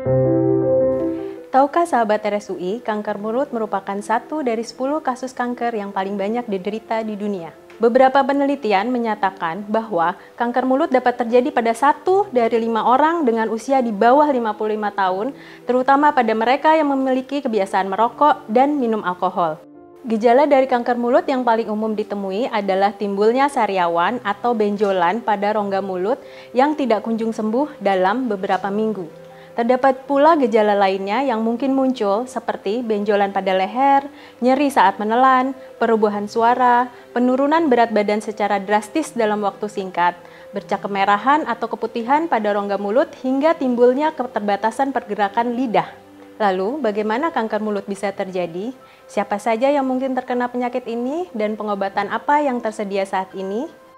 Tahukah sahabat RSUI, kanker mulut merupakan satu dari 10 kasus kanker yang paling banyak diderita di dunia. Beberapa penelitian menyatakan bahwa kanker mulut dapat terjadi pada 1 dari 5 orang dengan usia di bawah 55 tahun, terutama pada mereka yang memiliki kebiasaan merokok dan minum alkohol. Gejala dari kanker mulut yang paling umum ditemui adalah timbulnya sariawan atau benjolan pada rongga mulut yang tidak kunjung sembuh dalam beberapa minggu. Terdapat pula gejala lainnya yang mungkin muncul seperti benjolan pada leher, nyeri saat menelan, perubahan suara, penurunan berat badan secara drastis dalam waktu singkat, bercak kemerahan atau keputihan pada rongga mulut hingga timbulnya keterbatasan pergerakan lidah. Lalu, bagaimana kanker mulut bisa terjadi? Siapa saja yang mungkin terkena penyakit ini dan pengobatan apa yang tersedia saat ini?